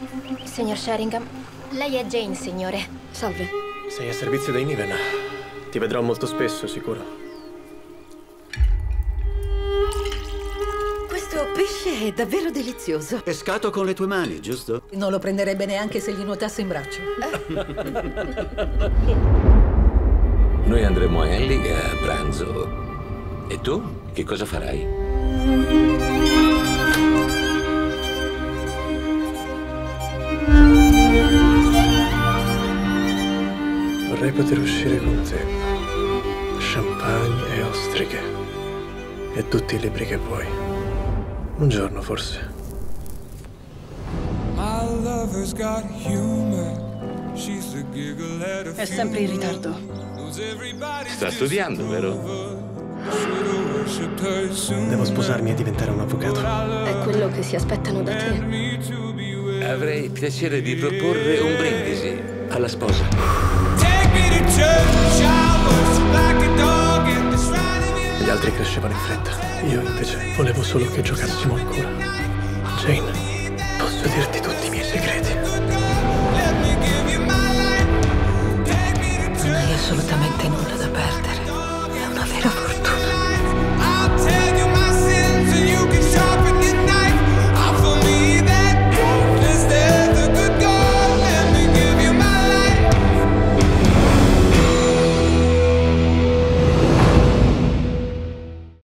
Signor Sheringham, lei è Jane, signore. Salve. Sei a servizio dei Niven. Ti vedrò molto spesso, sicuro. Questo pesce è davvero delizioso. Pescato con le tue mani, giusto? Non lo prenderebbe neanche se gli nuotasse in braccio. Noi andremo a Ellie e a pranzo. E tu? Che cosa farai? Vorrei poter uscire con te. Champagne e ostriche. E tutti i libri che vuoi. Un giorno, forse. È sempre in ritardo. Sta studiando, vero? Devo sposarmi e diventare un avvocato. È quello che si aspettano da te. Avrei piacere di proporre un brindisi alla sposa. Gli altri crescevano in fretta. Io invece volevo solo che giocassimo ancora. Jane, posso dirti tutto.